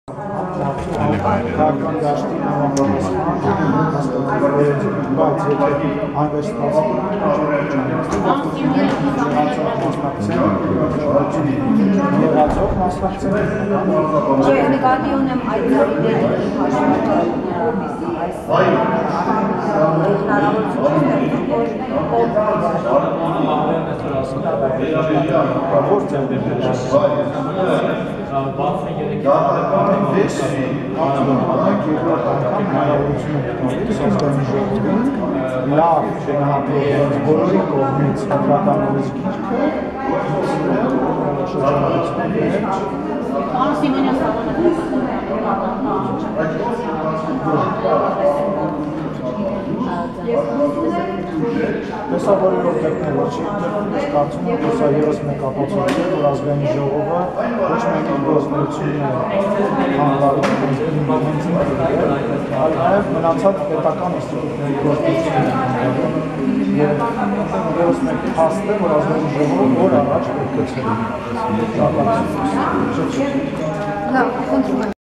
Քաղաքական դաշտի նավամարության բայց եթե անվեշտ եղածով մասնակցել Չէ, նկատի ունեմ այդ նորիների հաշվարկը լավ շենահատվող բոլորի կողմից հանդրականորից գիրքը Տեսավորելով դեպքներ չի դեպքեր կարծում եմ, որ սա ևս մեկ ապացույց է, որ ազգային ժողովը ոչ միայն իր գործունեությունը հանրարարում այլ նաև մնացած պետական ինստիտուտների գործունեությունը հանրարարում եւ ևս մեկ փաստ է, որ ազգային ժողովը օր առաջ պետք է ցույց տա։ Լավ, խնդրում եմ